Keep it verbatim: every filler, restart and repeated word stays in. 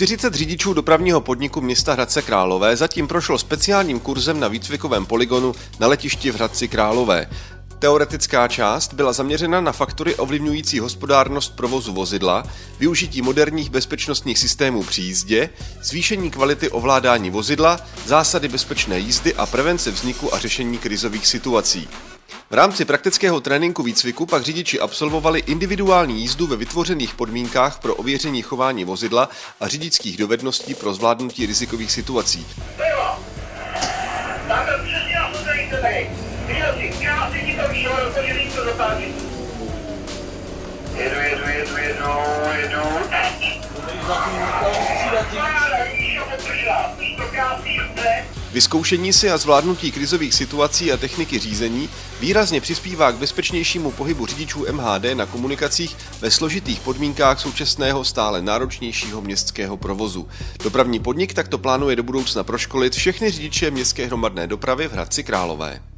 čtyřicet řidičů dopravního podniku města Hradce Králové zatím prošlo speciálním kurzem na výcvikovém polygonu na letišti v Hradci Králové. Teoretická část byla zaměřena na faktory ovlivňující hospodárnost provozu vozidla, využití moderních bezpečnostních systémů při jízdě, zvýšení kvality ovládání vozidla, zásady bezpečné jízdy a prevence vzniku a řešení krizových situací. V rámci praktického tréninku výcviku pak řidiči absolvovali individuální jízdu ve vytvořených podmínkách pro ověření chování vozidla a řidičských dovedností pro zvládnutí rizikových situací. Jedu, jedu, jedu, jedu, jedu. Vyzkoušení si a zvládnutí krizových situací a techniky řízení výrazně přispívá k bezpečnějšímu pohybu řidičů M H D na komunikacích ve složitých podmínkách současného stále náročnějšího městského provozu. Dopravní podnik takto plánuje do budoucna proškolit všechny řidiče městské hromadné dopravy v Hradci Králové.